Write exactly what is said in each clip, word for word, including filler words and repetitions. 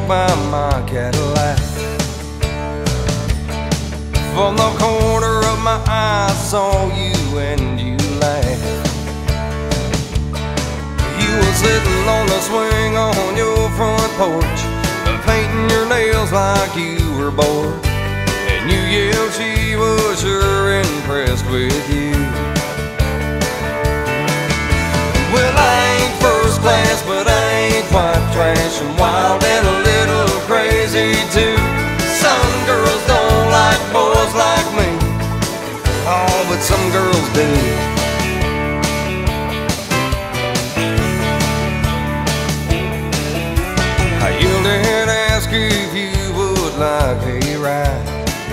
by my Cadillac. From the corner of my eye I saw you and you laughed. You were sitting on the swing on your front porch, painting your nails like you were bored. And you yelled she was sure impressed with you. Well, I ain't first class, but I ain't quite trash. I'm wild and a little crazy too. Some girls don't like boys like me, oh, but some girls do. I yelled and asked if you would like a ride.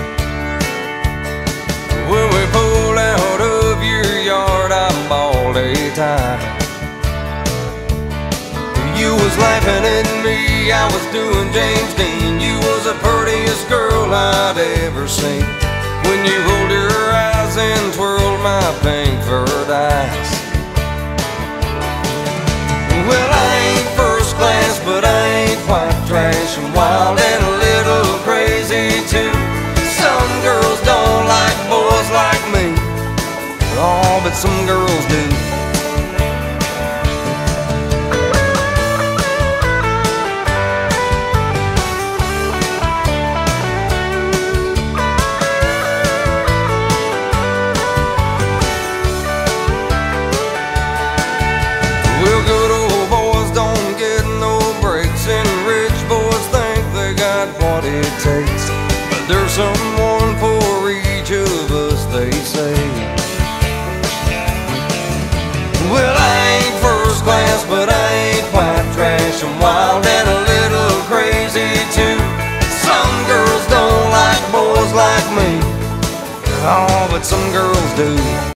When we pulled out of your yard, I bawled a tie. You was laughing at me, I was doing James Dean. You was the prettiest girl I'd ever seen. When you rolled your eyes and twirled my pink furred eyes. Well, I ain't first class, but I ain't quite trash. I'm wild and a little crazy too. Some girls don't like boys like me, oh, but some girls do. Well, good old boys don't get no breaks, and rich boys think they got what it takes. But there's someone for each of us, they say. Well, I ain't first class, but I ain't quite trash. I'm wild and a little crazy too. Some girls don't like boys like me, oh, but some girls do.